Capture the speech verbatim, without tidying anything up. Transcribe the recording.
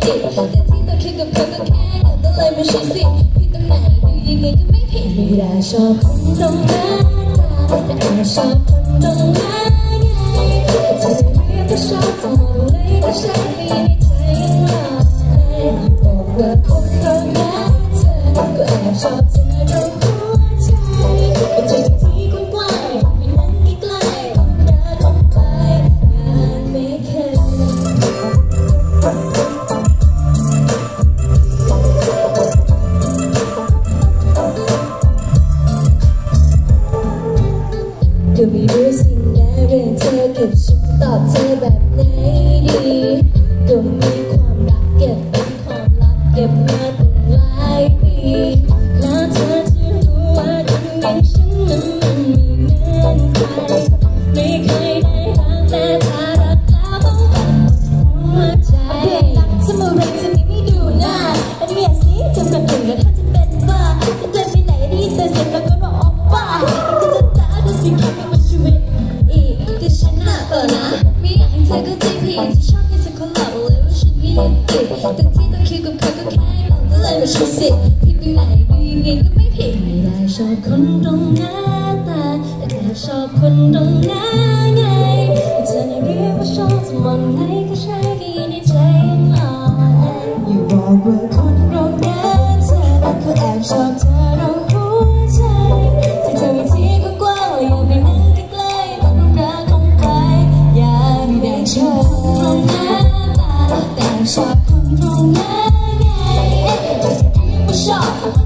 สิแต่ที่ต้องคิดกับเธอก็แค่เขาต้องเลยไม่ใช่สิพี่ตรงไหนดูยังไงก็ไม่ผิดไม่ได้ชอบคนตรงหน้าตาแต่แอบชอบคนตรงหน้าไงแต่เธอไม่เรียกว่าชอบจะมองเลยก็ใช่ในใจยังรอบอกว่าคนตรงหน้าเธอก็แอบชอบเธอตรงหัวใจแต่เธอที่กว้างๆไม่นั่งใกล้ๆต้องรักต้องไปงานไม่เคยก็ไม่รู้สิ่งใดเรื่องเธอเก็บฉันตอบเธอแบบไหนดีก็มีความรักเก็บเป็นความลับเก็บมาตั้งหลายปีแล้วเธอจะรู้ว่าคนอย่างฉันนั้นมันไม่เหมือนใครไม่เคยได้รักแต่ถ้ารักแล้วต้องหัวใจเพื่อนรักจะมาเร่งจะไม่ไม่ดูหน้าอันนี้อย่าสิจะแบบหนึ่งแล้วถ้าจะเป็นบ้าจะเดินไปไหนได้ยินแต่เสียงแล้วก็ร้องบ้าก็จะตาดูสิแค่ไม่มาชีวิตอีกแต่ฉันน่ะเปิดนะไม่อยากให้เธอเข้าใจผิดที่ชอบให้สักคนหลอกเลยว่าฉันไม่ยินดีแต่ที่ต้องคิดกับเขาก็แค่เราก็เลยไม่ใช่สิผิดตรงไหนดูยังไงก็ไม่ผิดไม่ได้ชอบคนตรงหน้าตาแต่แอบชอบคนตรงหน้าไงแต่เธอไม่เรียกว่าชอบจะมองไหนก็ใช่ก็ยินในใจยังอ่อนแออย่าบอกว่าคนตรงหน้าเธอเขาแอบชอบเธอเราหัวใจที่เธอมีที่กว้างๆและอยากไปนั่งใกล้ๆต้องรักต้องไปอยากได้ชอบตรงหน้าตาแต่ชอบคนตรงหน้าไงเรียกว่าชอบ